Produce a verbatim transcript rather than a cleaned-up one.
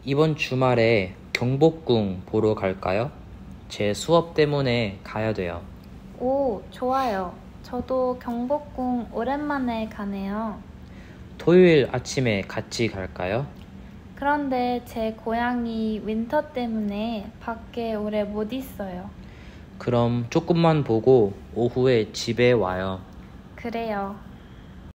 이번 주말에 경복궁 보러 갈까요? 제 수업 때문에 가야 돼요. 오, 좋아요. 저도 경복궁 오랜만에 가네요. 토요일 아침에 같이 갈까요? 그런데 제 고양이 윈터 때문에 밖에 오래 못 있어요. 그럼 조금만 보고 오후에 집에 와요. 그래요.